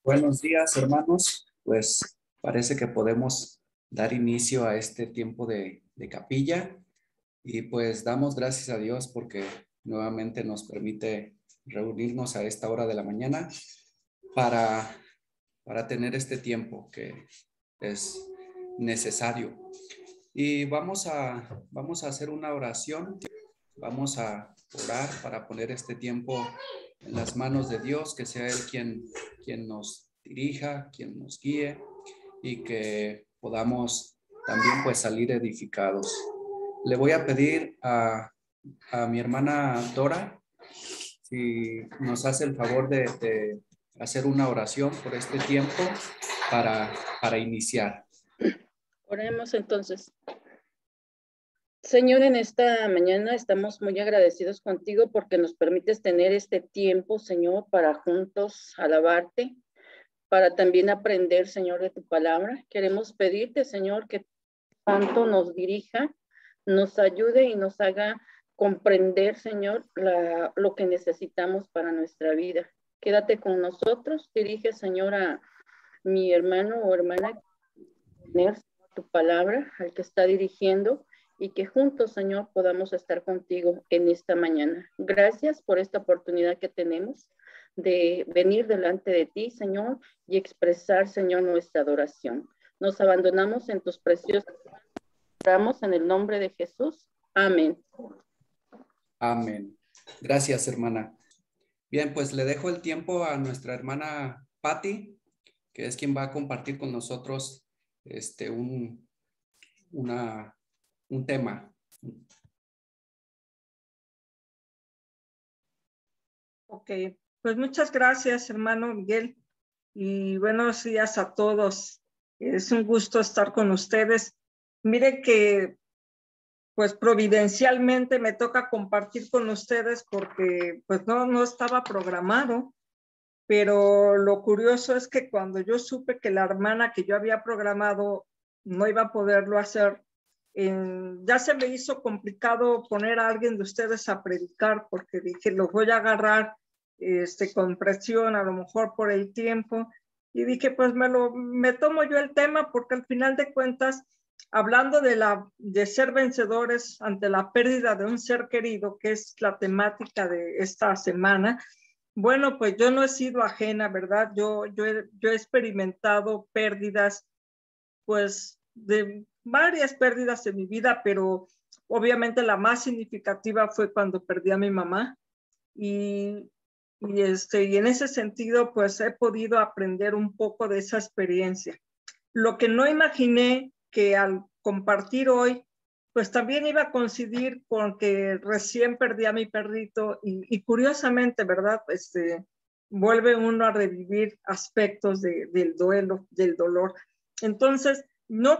Buenos días, hermanos. Pues parece que podemos dar inicio a este tiempo de capilla y pues damos gracias a Dios porque nuevamente nos permite reunirnos a esta hora de la mañana para, para tener este tiempo que es necesario. Y vamos a hacer una oración. Vamos a orar para poner este tiempo en las manos de Dios, que sea Él quien nos dirija, quien nos guíe y que podamos también pues salir edificados. Le voy a pedir a mi hermana Dora si nos hace el favor de hacer una oración por este tiempo para iniciar. Oremos entonces. Señor, en esta mañana estamos muy agradecidos contigo porque nos permites tener este tiempo, Señor, para juntos alabarte, para también aprender, Señor, de tu palabra. Queremos pedirte, Señor, que tanto nos dirija, nos ayude y nos haga comprender, Señor, lo que necesitamos para nuestra vida. Quédate con nosotros, dirige, Señor, a mi hermano o hermana, tener tu palabra, al que está dirigiendo, y que juntos, Señor, podamos estar contigo en esta mañana. Gracias por esta oportunidad que tenemos de venir delante de ti, Señor, y expresar, Señor, nuestra adoración. Nos abandonamos en tus preciosos manos. Oramos en el nombre de Jesús. Amén. Amén. Gracias, hermana. Bien, pues le dejo el tiempo a nuestra hermana Patti, que es quien va a compartir con nosotros un tema. Ok, pues muchas gracias, hermano Miguel, y buenos días a todos. Es un gusto estar con ustedes. Mire que, pues providencialmente me toca compartir con ustedes porque pues no estaba programado, pero lo curioso es que cuando yo supe que la hermana que yo había programado no iba a poderlo hacer, ya se me hizo complicado poner a alguien de ustedes a predicar porque dije, los voy a agarrar con presión, a lo mejor por el tiempo, y dije, pues me tomo yo el tema porque al final de cuentas, hablando de ser vencedores ante la pérdida de un ser querido, que es la temática de esta semana, bueno, pues yo no he sido ajena, ¿verdad? Yo he experimentado pérdidas, pues de varias pérdidas en mi vida, pero obviamente la más significativa fue cuando perdí a mi mamá. Y en ese sentido, pues he podido aprender un poco de esa experiencia. Lo que no imaginé que al compartir hoy, pues también iba a coincidir con que recién perdí a mi perrito y curiosamente, ¿verdad? Vuelve uno a revivir aspectos del duelo, del dolor. Entonces, no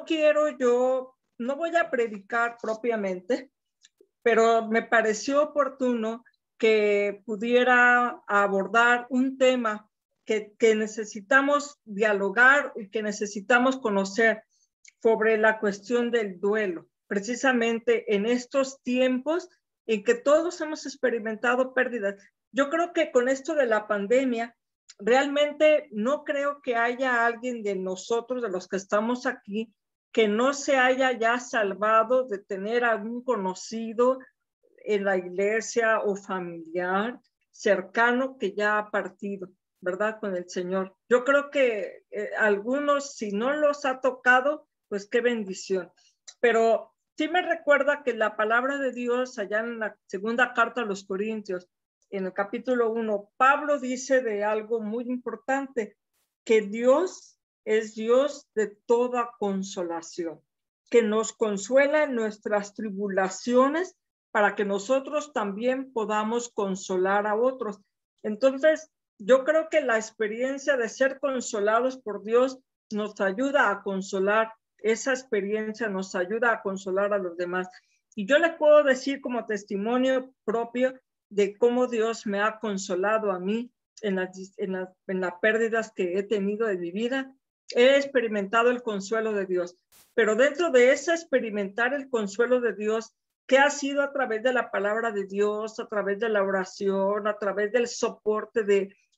voy a predicar propiamente, pero me pareció oportuno que pudiera abordar un tema que necesitamos dialogar y que necesitamos conocer sobre la cuestión del duelo, precisamente en estos tiempos en que todos hemos experimentado pérdidas. Yo creo que con esto de la pandemia, realmente no creo que haya alguien de nosotros, de los que estamos aquí, que no se haya ya salvado de tener algún conocido en la iglesia o familiar cercano que ya ha partido, ¿verdad? Con el Señor. Yo creo que algunos, si no los ha tocado, pues qué bendición. Pero sí me recuerda que la palabra de Dios, allá en la segunda carta a los Corintios, en el capítulo 1, Pablo dice de algo muy importante, que Dios es Dios de toda consolación, que nos consuela en nuestras tribulaciones para que nosotros también podamos consolar a otros. Entonces, yo creo que la experiencia de ser consolados por Dios nos ayuda a consolar, esa experiencia nos ayuda a consolar a los demás. Y yo le puedo decir como testimonio propio de cómo Dios me ha consolado a mí en las pérdidas que he tenido de mi vida. He experimentado el consuelo de Dios, pero dentro de ese experimentar el consuelo de Dios, que ha sido a través de la palabra de Dios, a través de la oración, a través del soporte de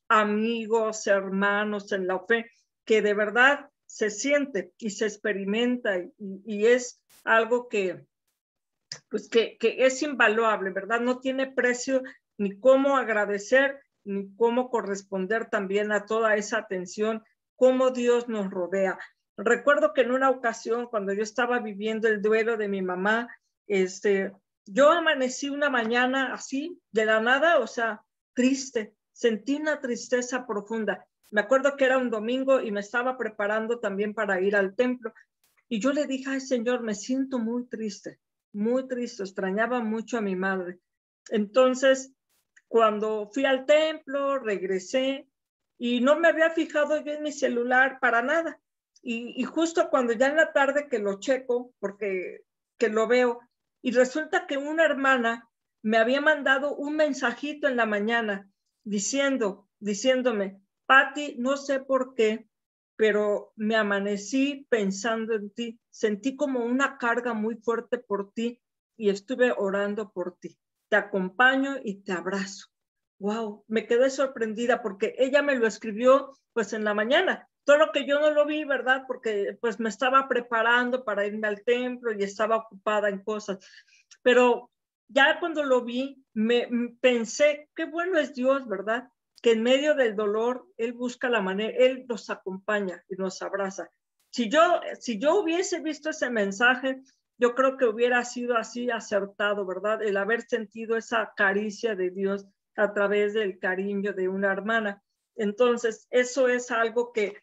amigos, hermanos en la fe, que de verdad se siente y se experimenta y es algo que, pues que es invaluable, ¿verdad? No tiene precio ni cómo agradecer, ni cómo corresponder también a toda esa atención, cómo Dios nos rodea. Recuerdo que en una ocasión, cuando yo estaba viviendo el duelo de mi mamá, yo amanecí una mañana así, de la nada, o sea, triste, sentí una tristeza profunda. Me acuerdo que era un domingo y me estaba preparando también para ir al templo. Y yo le dije, ay, Señor, me siento muy triste, extrañaba mucho a mi madre. Entonces, cuando fui al templo, regresé y no me había fijado yo en mi celular para nada. Y justo cuando ya en la tarde que lo checo, porque que lo veo, y resulta que una hermana me había mandado un mensajito en la mañana diciéndome, Pati, no sé por qué, pero me amanecí pensando en ti, sentí como una carga muy fuerte por ti y estuve orando por ti. Te acompaño y te abrazo. Wow, me quedé sorprendida porque ella me lo escribió pues en la mañana. Todo lo que yo no lo vi, ¿verdad? Porque pues me estaba preparando para irme al templo y estaba ocupada en cosas. Pero ya cuando lo vi, pensé, qué bueno es Dios, ¿verdad? Que en medio del dolor, Él busca la manera, Él nos acompaña y nos abraza. Si yo hubiese visto ese mensaje, yo creo que hubiera sido así acertado, ¿verdad? El haber sentido esa caricia de Dios a través del cariño de una hermana. Entonces, eso es algo que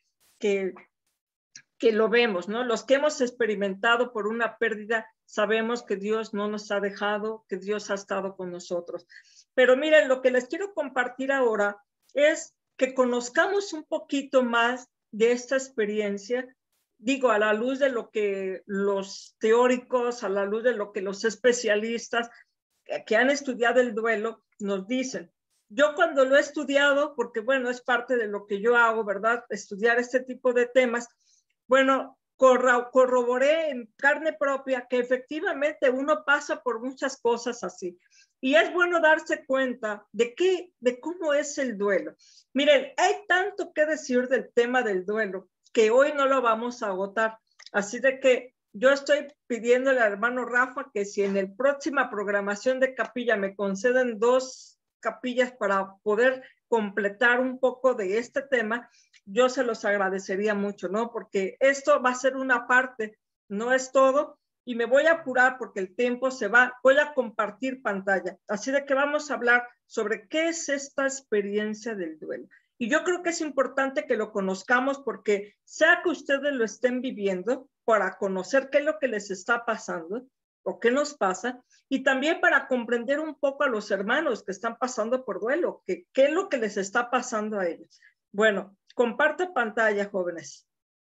lo vemos, ¿no? Los que hemos experimentado por una pérdida, sabemos que Dios no nos ha dejado, que Dios ha estado con nosotros. Pero miren, lo que les quiero compartir ahora es que conozcamos un poquito más de esta experiencia, digo, a la luz de lo que los teóricos, a la luz de lo que los especialistas que han estudiado el duelo nos dicen. Yo cuando lo he estudiado, porque bueno, es parte de lo que yo hago, ¿verdad? Estudiar este tipo de temas, bueno, corroboré en carne propia que efectivamente uno pasa por muchas cosas así. Y es bueno darse cuenta de cómo es el duelo. Miren, hay tanto que decir del tema del duelo que hoy no lo vamos a agotar. Así de que yo estoy pidiéndole al hermano Rafa que si en la próxima programación de capilla me conceden 2 capillas para poder completar un poco de este tema, yo se los agradecería mucho, ¿no? Porque esto va a ser una parte, no es todo, y me voy a apurar porque el tiempo se va. Voy a compartir pantalla, así de que vamos a hablar sobre qué es esta experiencia del duelo. Y yo creo que es importante que lo conozcamos porque sea que ustedes lo estén viviendo, para conocer qué es lo que les está pasando o qué nos pasa, y también para comprender un poco a los hermanos que están pasando por duelo, qué es lo que les está pasando a ellos. Bueno, comparte pantalla, jóvenes.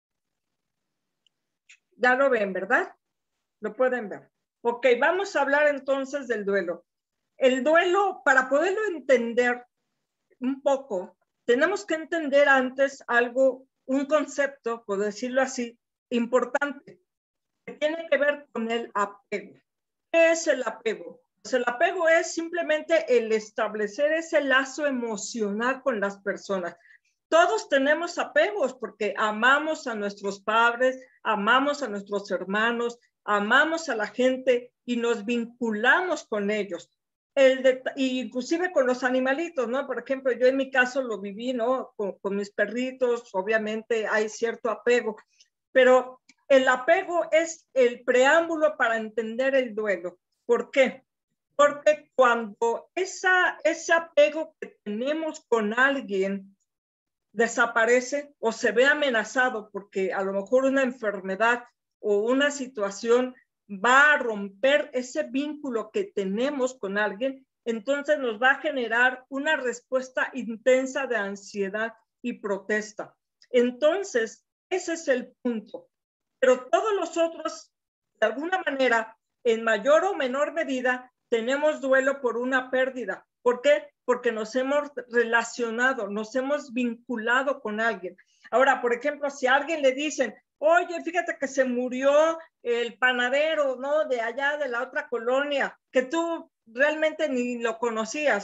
Ya lo ven, ¿verdad? Lo pueden ver. Ok, vamos a hablar entonces del duelo. El duelo, para poderlo entender un poco, tenemos que entender antes algo, un concepto, por decirlo así, importante, que tiene que ver con el apego. ¿Qué es el apego? Pues el apego es simplemente el establecer ese lazo emocional con las personas. Todos tenemos apegos porque amamos a nuestros padres, amamos a nuestros hermanos, amamos a la gente y nos vinculamos con ellos. Inclusive con los animalitos, ¿no? Por ejemplo, yo en mi caso lo viví, ¿no? Con mis perritos, obviamente hay cierto apego, pero el apego es el preámbulo para entender el duelo. ¿Por qué? Porque cuando ese apego que tenemos con alguien desaparece o se ve amenazado porque a lo mejor una enfermedad o una situación va a romper ese vínculo que tenemos con alguien, entonces nos va a generar una respuesta intensa de ansiedad y protesta. Entonces, ese es el punto. Pero todos los otros, de alguna manera, en mayor o menor medida, tenemos duelo por una pérdida. ¿Por qué? Porque nos hemos relacionado, nos hemos vinculado con alguien. Ahora, por ejemplo, si a alguien le dicen, oye, fíjate que se murió el panadero, ¿no? De allá de la otra colonia, que tú realmente ni lo conocías.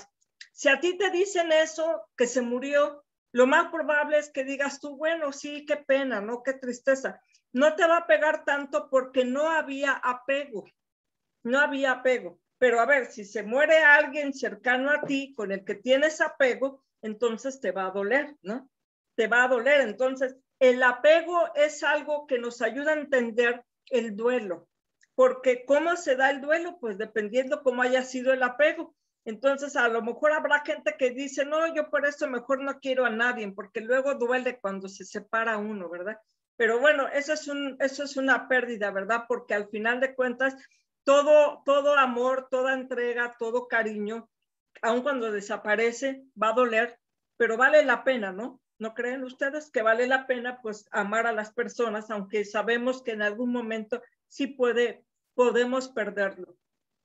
Si a ti te dicen eso, que se murió, lo más probable es que digas tú, bueno, sí, qué pena, ¿no? Qué tristeza. No te va a pegar tanto porque no había apego, no había apego. Pero a ver, si se muere alguien cercano a ti con el que tienes apego, entonces te va a doler, ¿no? Te va a doler. Entonces, el apego es algo que nos ayuda a entender el duelo. Porque ¿cómo se da el duelo? Pues dependiendo cómo haya sido el apego. Entonces, a lo mejor habrá gente que dice, no, yo por eso mejor no quiero a nadie, porque luego duele cuando se separa uno, ¿verdad? Pero bueno, eso es una pérdida, ¿verdad? Porque al final de cuentas, todo amor, toda entrega, todo cariño, aun cuando desaparece, va a doler, pero vale la pena, ¿no? ¿No creen ustedes que vale la pena, pues, amar a las personas, aunque sabemos que en algún momento sí podemos perderlo?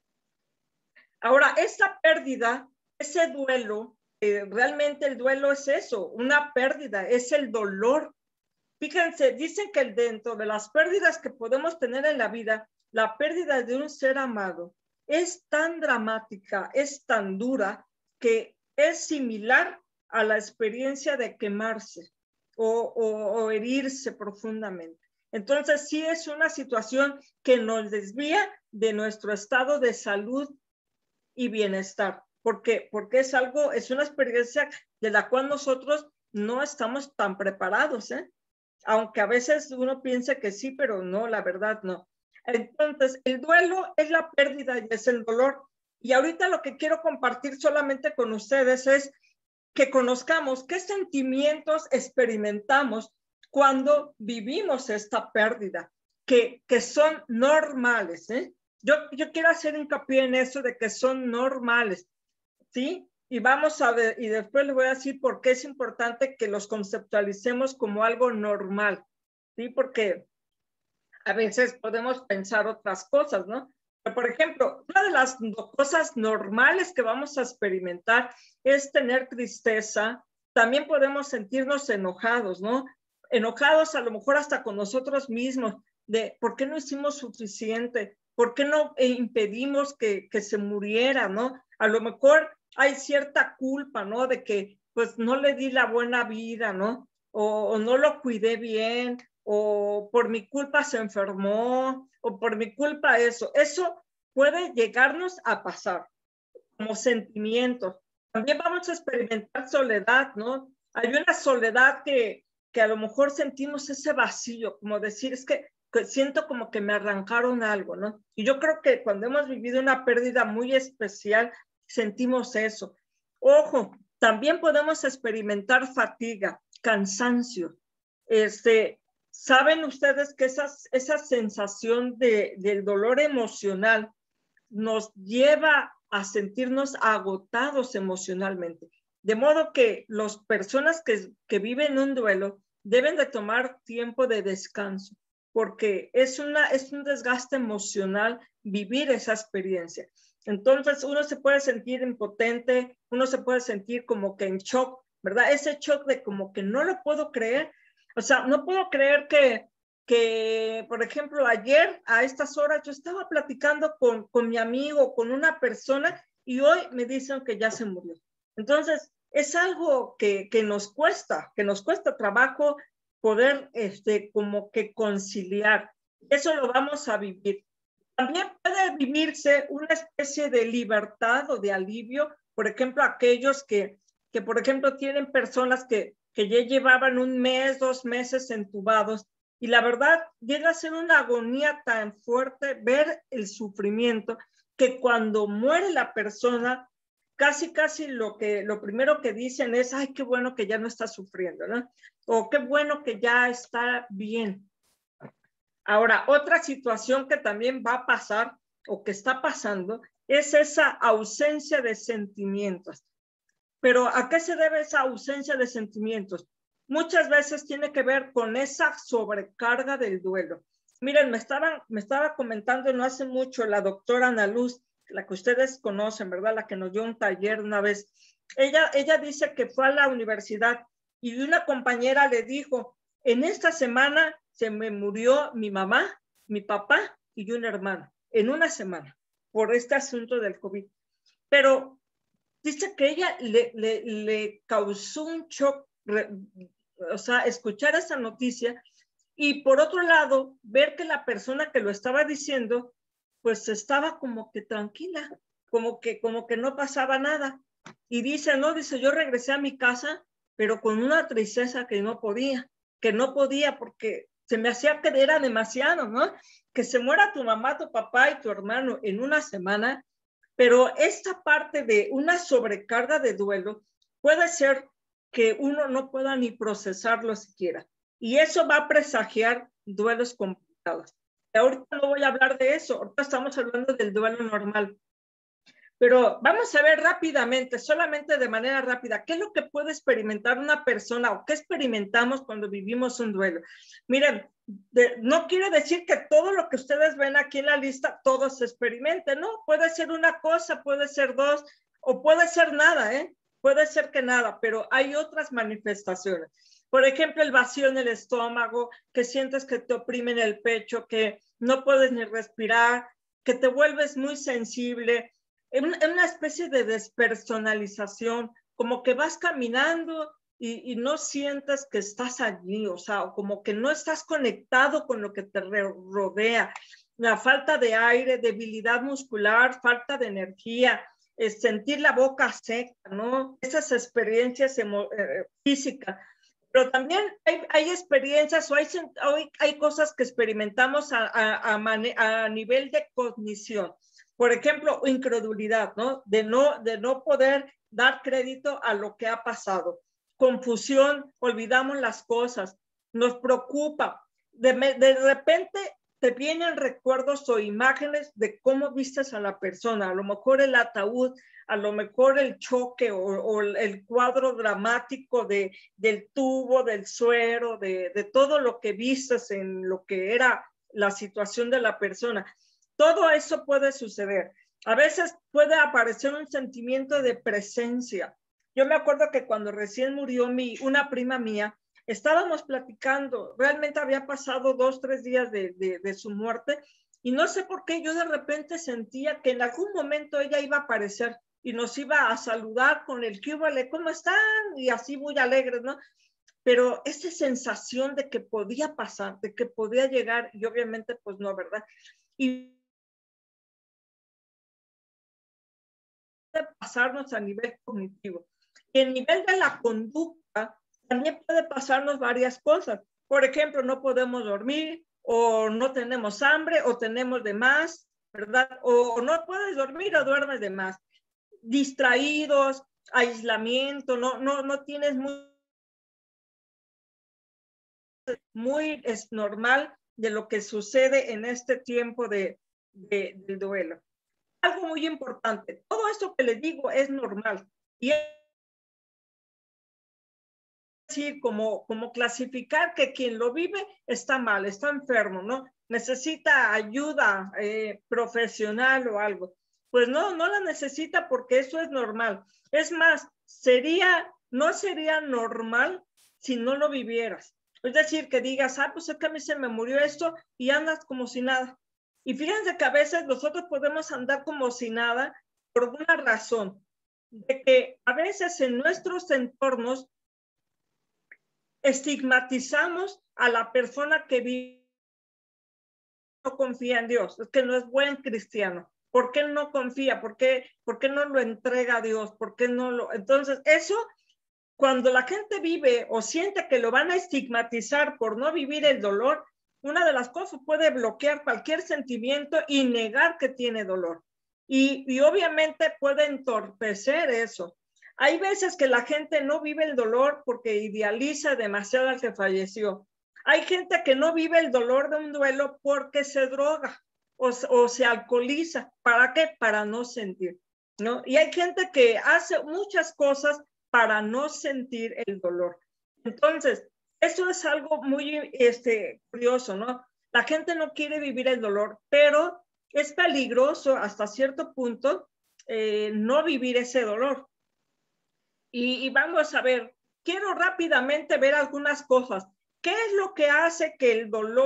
Ahora, esa pérdida, ese duelo, realmente el duelo es eso, una pérdida, es el dolor. Fíjense, dicen que dentro de las pérdidas que podemos tener en la vida, la pérdida de un ser amado es tan dramática, es tan dura, que es similar a la experiencia de quemarse o herirse profundamente. Entonces, sí es una situación que nos desvía de nuestro estado de salud y bienestar. ¿Por qué? Porque es una experiencia de la cual nosotros no estamos tan preparados, ¿eh? Aunque a veces uno piense que sí, pero no, la verdad no. Entonces, el duelo es la pérdida y es el dolor. Y ahorita lo que quiero compartir solamente con ustedes es que conozcamos qué sentimientos experimentamos cuando vivimos esta pérdida, que son normales, ¿eh? Yo quiero hacer hincapié en eso de que son normales, ¿sí? Y vamos a ver, y después les voy a decir por qué es importante que los conceptualicemos como algo normal, ¿sí? Porque a veces podemos pensar otras cosas, ¿no? Pero, por ejemplo, una de las cosas normales que vamos a experimentar es tener tristeza. También podemos sentirnos enojados, ¿no? Enojados a lo mejor hasta con nosotros mismos, de por qué no hicimos suficiente, por qué no impedimos que se muriera, ¿no? A lo mejor hay cierta culpa, ¿no? De que pues no le di la buena vida, ¿no? O no lo cuidé bien, o por mi culpa se enfermó, o por mi culpa eso. Eso puede llegarnos a pasar como sentimientos. También vamos a experimentar soledad, ¿no? Hay una soledad que a lo mejor sentimos ese vacío, como decir, es que siento como que me arrancaron algo, ¿no? Y yo creo que cuando hemos vivido una pérdida muy especial, sentimos eso. Ojo, también podemos experimentar fatiga, cansancio. ¿Saben ustedes que esa sensación del dolor emocional nos lleva a sentirnos agotados emocionalmente? De modo que las personas que viven un duelo deben de tomar tiempo de descanso, porque es un desgaste emocional vivir esa experiencia. Entonces uno se puede sentir impotente, uno se puede sentir como que en shock, ¿verdad? Ese shock de como que no lo puedo creer. O sea, no puedo creer que, por ejemplo, ayer a estas horas yo estaba platicando con mi amigo, con una persona, y hoy me dicen que ya se murió. Entonces, es algo que nos cuesta trabajo poder como que conciliar. Eso lo vamos a vivir. También puede vivirse una especie de libertad o de alivio, por ejemplo, aquellos que por ejemplo, tienen personas que ya llevaban 1 mes, 2 meses entubados, y la verdad llega a ser una agonía tan fuerte ver el sufrimiento, que cuando muere la persona, casi lo primero que dicen es, ay, qué bueno que ya no está sufriendo, ¿no? O qué bueno que ya está bien. Ahora, otra situación que también va a pasar o que está pasando es esa ausencia de sentimientos. Pero ¿a qué se debe esa ausencia de sentimientos? Muchas veces tiene que ver con esa sobrecarga del duelo. Miren, me estaba comentando no hace mucho la doctora Ana Luz, la que ustedes conocen, ¿verdad? La que nos dio un taller una vez. Ella dice que fue a la universidad y una compañera le dijo, en esta semana se me murió mi mamá, mi papá y un hermano, en una semana, por este asunto del COVID. Pero dice que ella le causó un shock, o sea, escuchar esa noticia, y por otro lado, ver que la persona que lo estaba diciendo, pues estaba como que tranquila, como que no pasaba nada. Y dice, no, dice, yo regresé a mi casa, pero con una tristeza que no podía porque se me hacía que era demasiado, ¿no? Que se muera tu mamá, tu papá y tu hermano en una semana, pero esta parte de una sobrecarga de duelo puede ser que uno no pueda ni procesarlo siquiera. Y eso va a presagiar duelos complicados. Ahorita no voy a hablar de eso, ahorita estamos hablando del duelo normal. Pero vamos a ver rápidamente, solamente de manera rápida, qué es lo que puede experimentar una persona o qué experimentamos cuando vivimos un duelo. Miren, no quiere decir que todo lo que ustedes ven aquí en la lista, todo se experimente, ¿no? Puede ser una cosa, puede ser dos, o puede ser nada, ¿eh? Puede ser que nada, pero hay otras manifestaciones. Por ejemplo, el vacío en el estómago, que sientes que te oprimen el pecho, que no puedes ni respirar, que te vuelves muy sensible, una especie de despersonalización, como que vas caminando y no sientes que estás allí, o sea, como que no estás conectado con lo que te rodea. La falta de aire, debilidad muscular, falta de energía, sentir la boca seca, ¿no? Esas experiencias físicas. Pero también hay experiencias o hay cosas que experimentamos a nivel de cognición. Por ejemplo, incredulidad, ¿no? De no poder dar crédito a lo que ha pasado. Confusión, olvidamos las cosas, nos preocupa. De repente te vienen recuerdos o imágenes de cómo vistes a la persona, a lo mejor el ataúd, a lo mejor el choque o el cuadro dramático del tubo, del suero, de todo lo que vistes en lo que era la situación de la persona. Todo eso puede suceder. A veces puede aparecer un sentimiento de presencia. Yo me acuerdo que cuando recién murió una prima mía, estábamos platicando, realmente había pasado 2, 3 días de su muerte, y no sé por qué yo de repente sentía que en algún momento ella iba a aparecer y nos iba a saludar con el "¿Qué vale? ¿Cómo están?" y así muy alegres, ¿no? Pero esa sensación de que podía pasar, de que podía llegar, y obviamente pues no, ¿verdad? Y pasarnos a nivel cognitivo. Y el nivel de la conducta también puede pasarnos varias cosas. Por ejemplo, no podemos dormir, o no tenemos hambre, o tenemos de más, ¿verdad? O no puedes dormir o duermes de más. Distraídos, aislamiento, no tienes es normal de lo que sucede en este tiempo del duelo. Algo muy importante, todo esto que les digo es normal. Y es decir, como clasificar que quien lo vive está mal, está enfermo, ¿no? Necesita ayuda profesional o algo. Pues no la necesita porque eso es normal. Es más, no sería normal si no lo vivieras. Es decir, que digas, pues es que a mí se me murió esto y andas como si nada. Y fíjense que a veces nosotros podemos andar como si nada por una razón, de que a veces en nuestros entornos estigmatizamos a la persona que no confía en Dios, es que no es buen cristiano. ¿Por qué no confía? ¿Por qué no lo entrega a Dios? ¿Por qué no lo? Entonces, eso, cuando la gente vive o siente que lo van a estigmatizar por no vivir el dolor, una de las cosas puede bloquear cualquier sentimiento y negar que tiene dolor. Y obviamente puede entorpecer eso. Hay veces que la gente no vive el dolor porque idealiza demasiado al que falleció. Hay gente que no vive el dolor de un duelo porque se droga o se alcoholiza. ¿Para qué? Para no sentir, ¿no? Y hay gente que hace muchas cosas para no sentir el dolor. Entonces, eso es algo muy curioso, ¿no? La gente no quiere vivir el dolor, pero es peligroso hasta cierto punto no vivir ese dolor. Y vamos a ver, quiero rápidamente ver algunas cosas. ¿Qué es lo que hace que el dolor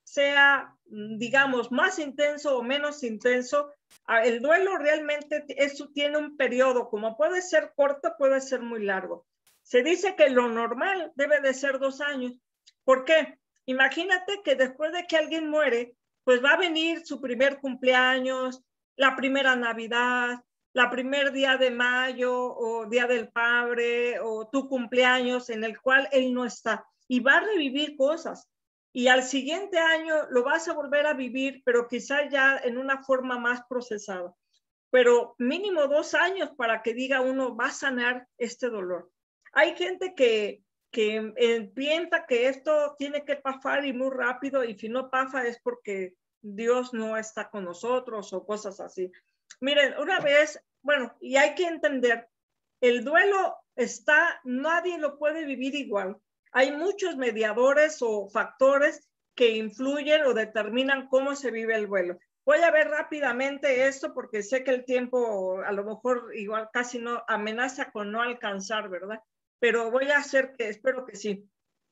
sea, digamos, más intenso o menos intenso, el duelo realmente eso tiene un periodo, como puede ser corto, puede ser muy largo. Se dice que lo normal debe de ser 2 años. ¿Por qué? Imagínate que después de que alguien muere, pues va a venir su primer cumpleaños, la primera Navidad, la primer día de mayo o día del padre o tu cumpleaños en el cual él no está y va a revivir cosas. Y al siguiente año lo vas a volver a vivir, pero quizá ya en una forma más procesada. Pero mínimo 2 años para que diga uno va a sanar este dolor. Hay gente que piensa que esto tiene que pasar y muy rápido, y si no pasa es porque Dios no está con nosotros o cosas así. Miren, una vez, bueno, y hay que entender, el duelo está, nadie lo puede vivir igual. Hay muchos mediadores o factores que influyen o determinan cómo se vive el duelo. Voy a ver rápidamente esto porque sé que el tiempo a lo mejor igual casi no amenaza con no alcanzar, ¿verdad? Pero voy a hacer que, espero que sí.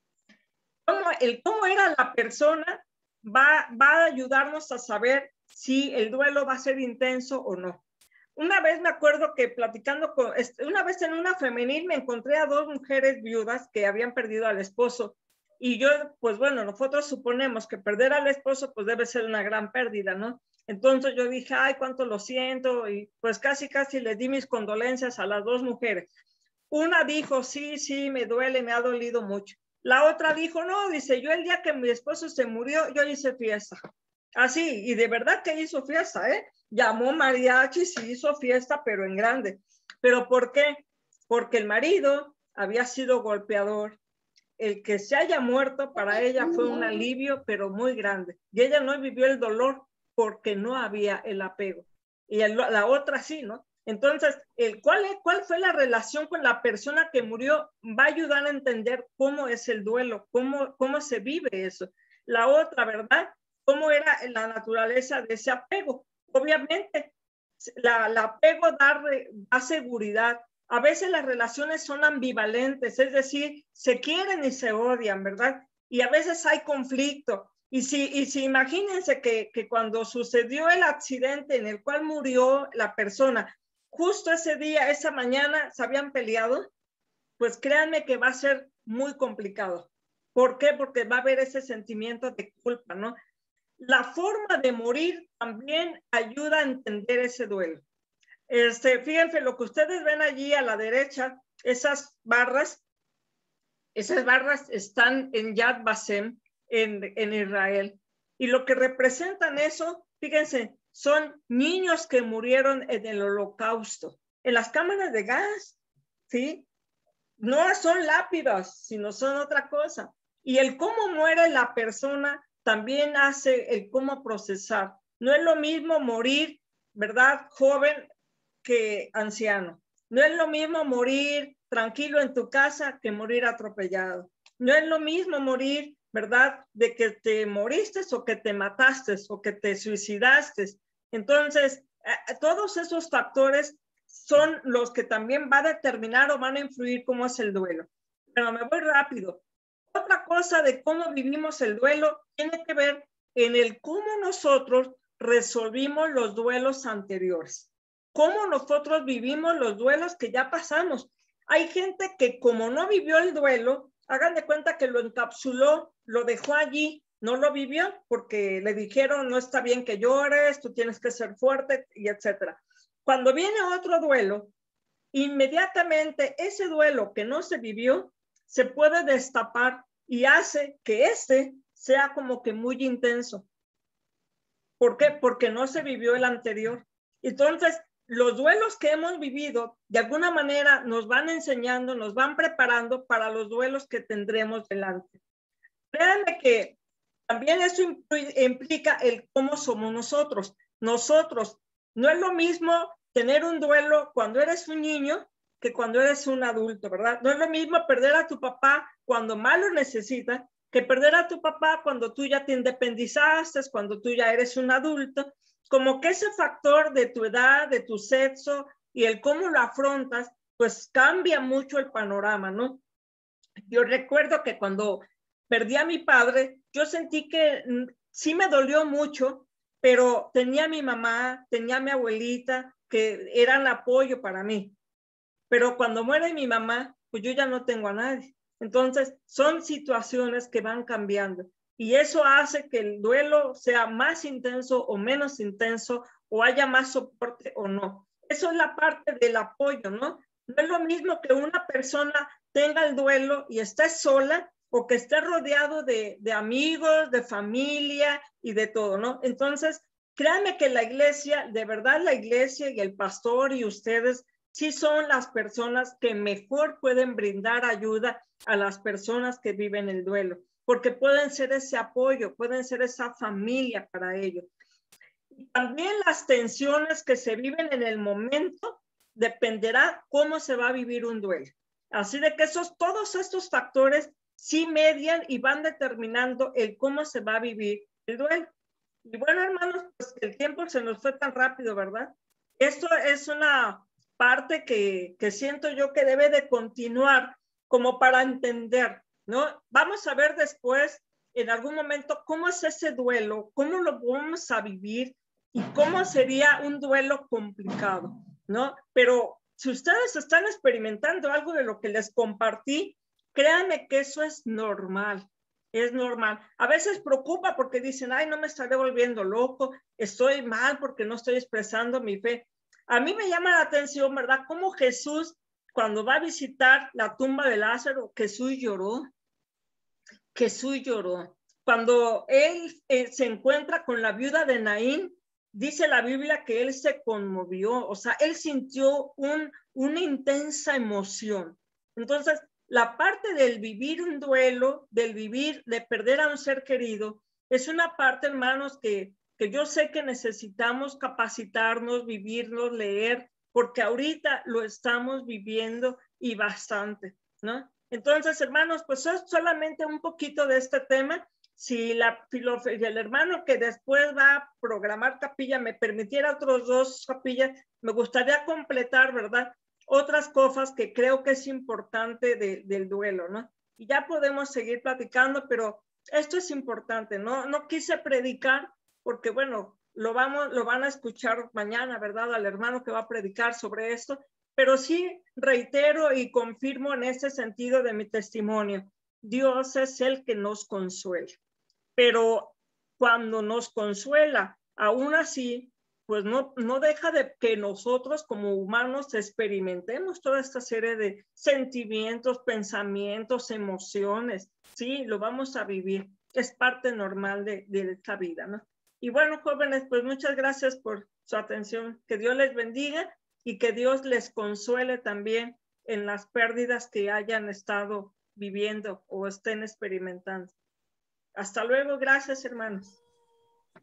Cómo era la persona va a ayudarnos a saber si el duelo va a ser intenso o no. Una vez me acuerdo que platicando una vez en una femenil me encontré a 2 mujeres viudas que habían perdido al esposo. Y yo, pues bueno, nosotros suponemos que perder al esposo pues debe ser una gran pérdida, ¿no? Entonces yo dije, ay, cuánto lo siento, y pues casi les di mis condolencias a las 2 mujeres. Una dijo, sí, me duele, me ha dolido mucho. La otra dijo, no, dice, yo el día que mi esposo se murió, yo hice fiesta. Así, y de verdad que hizo fiesta, ¿eh? Llamó mariachis y hizo fiesta, pero en grande. ¿Pero por qué? Porque el marido había sido golpeador. El que se haya muerto para ella fue un alivio, pero muy grande. Y ella no vivió el dolor porque no había el apego. Y la otra sí, ¿no? Entonces, ¿cuál fue la relación con la persona que murió? Va a ayudar a entender cómo es el duelo, cómo se vive eso. La otra, ¿verdad? ¿Cómo era la naturaleza de ese apego? Obviamente, el apego da seguridad. A veces las relaciones son ambivalentes, es decir, se quieren y se odian, ¿verdad? Y a veces hay conflicto. Y si imagínense que cuando sucedió el accidente en el cual murió la persona, justo ese día, esa mañana, se habían peleado, pues créanme que va a ser muy complicado. ¿Por qué? Porque va a haber ese sentimiento de culpa, ¿no? La forma de morir también ayuda a entender ese duelo. Fíjense, lo que ustedes ven allí a la derecha, esas barras están en Yad Vashem, en Israel. Y lo que representan eso, fíjense, son niños que murieron en el holocausto, en las cámaras de gas, ¿sí? No son lápidas, sino son otra cosa. Y el cómo muere la persona también hace el cómo procesar. No es lo mismo morir, ¿verdad? Joven que anciano. No es lo mismo morir tranquilo en tu casa que morir atropellado. No es lo mismo morir, ¿verdad? De que te moriste o que te mataste o que te suicidaste. Entonces, todos esos factores son los que también va a determinar o van a influir cómo es el duelo. Pero me voy rápido. Otra cosa de cómo vivimos el duelo tiene que ver en el cómo nosotros resolvimos los duelos anteriores. Cómo nosotros vivimos los duelos que ya pasamos. Hay gente que como no vivió el duelo, hagan de cuenta que lo encapsuló, lo dejó allí, no lo vivió porque le dijeron no está bien que llores, tú tienes que ser fuerte y etcétera. Cuando viene otro duelo, inmediatamente ese duelo que no se vivió se puede destapar y hace que este sea como que muy intenso. ¿Por qué? Porque no se vivió el anterior. Entonces, los duelos que hemos vivido, de alguna manera, nos van enseñando, nos van preparando para los duelos que tendremos delante. Créanme que también eso implica el cómo somos nosotros. Nosotros, no es lo mismo tener un duelo cuando eres un niño que cuando eres un adulto, ¿verdad? No es lo mismo perder a tu papá cuando más lo necesita que perder a tu papá cuando tú ya te independizaste, cuando tú ya eres un adulto. Como que ese factor de tu edad, de tu sexo y el cómo lo afrontas, pues cambia mucho el panorama, ¿no? Yo recuerdo que cuando perdí a mi padre, yo sentí que sí me dolió mucho, pero tenía a mi mamá, tenía a mi abuelita, que eran apoyo para mí. Pero cuando muere mi mamá, pues yo ya no tengo a nadie. Entonces, son situaciones que van cambiando. Y eso hace que el duelo sea más intenso o menos intenso, o haya más soporte o no. Eso es la parte del apoyo, ¿no? No es lo mismo que una persona tenga el duelo y esté sola, o que esté rodeado de amigos, de familia y de todo, ¿no? Entonces, créanme que la iglesia, de verdad la iglesia y el pastor y ustedes, sí son las personas que mejor pueden brindar ayuda a las personas que viven el duelo, porque pueden ser ese apoyo, pueden ser esa familia para ellos. Y también las tensiones que se viven en el momento dependerá cómo se va a vivir un duelo. Así de que todos estos factores sí median y van determinando el cómo se va a vivir el duelo. Y bueno, hermanos, pues el tiempo se nos fue tan rápido, ¿verdad? Esto es una parte que siento yo que debe de continuar como para entender, ¿no? Vamos a ver después, en algún momento, cómo es ese duelo, cómo lo vamos a vivir y cómo sería un duelo complicado, ¿no? Pero si ustedes están experimentando algo de lo que les compartí, créanme que eso es normal. Es normal. A veces preocupa porque dicen, ay, no me estaré volviendo loco, estoy mal porque no estoy expresando mi fe. A mí me llama la atención, ¿verdad? Cómo Jesús, cuando va a visitar la tumba de Lázaro, Jesús lloró. Jesús lloró. Cuando él se encuentra con la viuda de Naín, dice la Biblia que él se conmovió, o sea, él sintió una intensa emoción. Entonces, la parte del vivir un duelo, del vivir, de perder a un ser querido, es una parte, hermanos, que yo sé que necesitamos capacitarnos, vivirnos, leer, porque ahorita lo estamos viviendo y bastante, ¿no? Entonces, hermanos, pues es solamente un poquito de este tema. Si el hermano que después va a programar capilla me permitiera otros 2 capillas, me gustaría completar, ¿verdad? Otras cosas que creo que es importante del duelo, ¿no? Y ya podemos seguir platicando, pero esto es importante, ¿no? No quise predicar porque, bueno, lo van a escuchar mañana, ¿verdad? Al hermano que va a predicar sobre esto, pero sí reitero y confirmo en ese sentido de mi testimonio. Dios es el que nos consuela, pero cuando nos consuela, aún así, pues no deja de que nosotros como humanos experimentemos toda esta serie de sentimientos, pensamientos, emociones. Sí, lo vamos a vivir. Es parte normal de esta vida, ¿no? Y bueno, jóvenes, pues muchas gracias por su atención. Que Dios les bendiga y que Dios les consuele también en las pérdidas que hayan estado viviendo o estén experimentando. Hasta luego, gracias, hermanos.